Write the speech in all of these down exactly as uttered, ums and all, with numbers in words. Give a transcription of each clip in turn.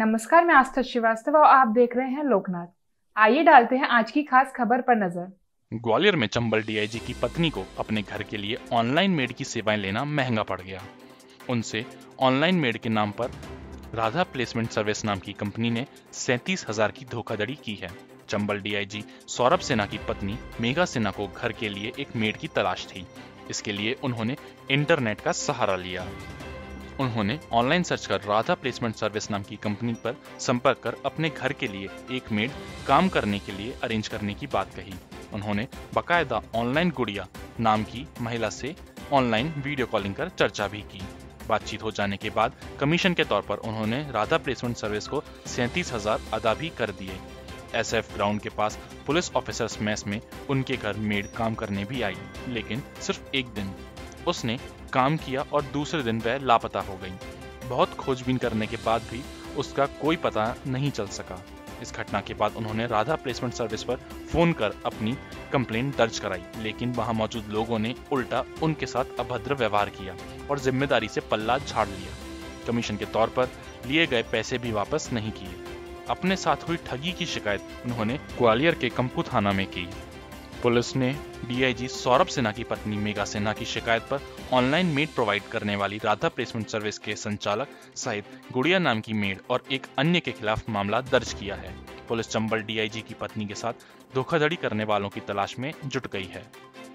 नमस्कार, मैं आस्था श्रीवास्तव और आप देख रहे हैं लोकनाथ। आइए डालते हैं आज की खास खबर पर नजर। ग्वालियर में चंबल डीआईजी की पत्नी को अपने घर के लिए ऑनलाइन मेड की सेवाएं लेना महंगा पड़ गया। उनसे ऑनलाइन मेड के नाम पर राधा प्लेसमेंट सर्विस नाम की कंपनी ने सैंतीस हजार की धोखाधड़ी की है। चंबल डीआईजी सौरभ सिन्हा की पत्नी मेघा सिन्हा को घर के लिए एक मेड की तलाश थी। इसके लिए उन्होंने इंटरनेट का सहारा लिया। उन्होंने ऑनलाइन सर्च कर राधा प्लेसमेंट सर्विस नाम की कंपनी पर संपर्क कर अपने घर के लिए एक मेड काम करने के लिए अरेंज करने की बात कही। उन्होंने बाकायदा ऑनलाइन गुड़िया नाम की महिला से ऑनलाइन वीडियो कॉलिंग कर चर्चा भी की। बातचीत हो जाने के बाद कमीशन के तौर पर उन्होंने राधा प्लेसमेंट सर्विस को सैंतीस हजार अदा भी कर दिए। एसएफ ग्राउंड के पास पुलिस ऑफिसर्स मेस में उनके घर मेड काम करने भी आई, लेकिन सिर्फ एक दिन उसने काम किया और दूसरे दिन वह लापता हो गई। बहुत खोजबीन करने के बाद भी उसका कोई पता नहीं चल सका। इस घटना के बाद उन्होंने राधा प्लेसमेंट सर्विस पर फोन कर अपनी कंप्लेंट दर्ज कराई, लेकिन वहां मौजूद लोगों ने उल्टा उनके साथ अभद्र व्यवहार किया और जिम्मेदारी से पल्ला झाड़ लिया। कमीशन के तौर पर लिए गए पैसे भी वापस नहीं किए। अपने साथ हुई ठगी की शिकायत उन्होंने ग्वालियर के कंपू थाना में की। पुलिस ने डीआईजी सौरभ सिन्हा की पत्नी मेघा सिन्हा की शिकायत पर ऑनलाइन मेड प्रोवाइड करने वाली राधा प्लेसमेंट सर्विस के संचालक सहित गुड़िया नाम की मेड और एक अन्य के खिलाफ मामला दर्ज किया है। पुलिस चंबल डीआईजी की पत्नी के साथ धोखाधड़ी करने वालों की तलाश में जुट गई है।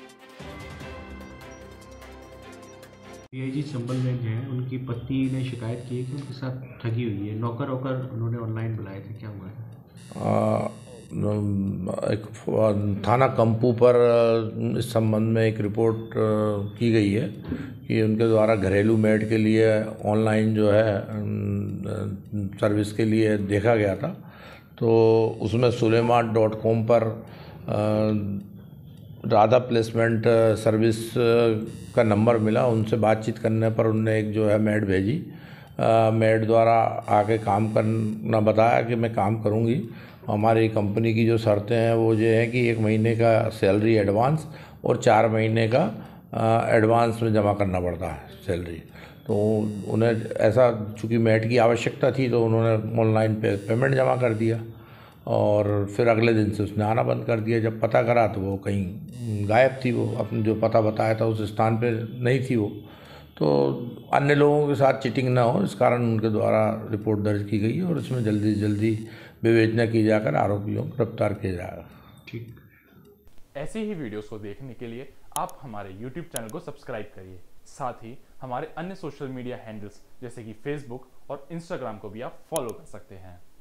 डीआईजी चंबल में जो है उनकी पत्नी ने शिकायत की है कि उनके साथ ठगी हुई है। नौकर होकर उन्होंने ऑनलाइन बुलाए थे, क्या हुआ है? एक थाना कंपू पर इस संबंध में एक रिपोर्ट की गई है कि उनके द्वारा घरेलू मेड के लिए ऑनलाइन जो है सर्विस के लिए देखा गया था। तो उसमें सुलेमान डॉट कॉम पर राधा प्लेसमेंट सर्विस का नंबर मिला। उनसे बातचीत करने पर उनने एक जो है मेड भेजी। मेड द्वारा आके काम करना बताया कि मैं काम करूँगी। हमारी कंपनी की जो शर्तें हैं वो ये है कि एक महीने का सैलरी एडवांस और चार महीने का एडवांस में जमा करना पड़ता है सैलरी। तो उन्हें ऐसा चूँकि मेड की आवश्यकता थी तो उन्होंने ऑनलाइन पे पेमेंट जमा कर दिया और फिर अगले दिन से उसने आना बंद कर दिया। जब पता करा तो वो कहीं गायब थी, वो अपने जो पता बताया था उस स्थान पे नहीं थी वो। तो अन्य लोगों के साथ चीटिंग ना हो इस कारण उनके द्वारा रिपोर्ट दर्ज की गई है और इसमें जल्दी जल्दी विवेचना की जाकर आरोपियों को गिरफ्तार किया जाएगा। ठीक। ऐसी ही वीडियोस को देखने के लिए आप हमारे यूट्यूब चैनल को सब्सक्राइब करिए। साथ ही हमारे अन्य सोशल मीडिया हैंडल्स जैसे कि फेसबुक और इंस्टाग्राम को भी आप फॉलो कर सकते हैं।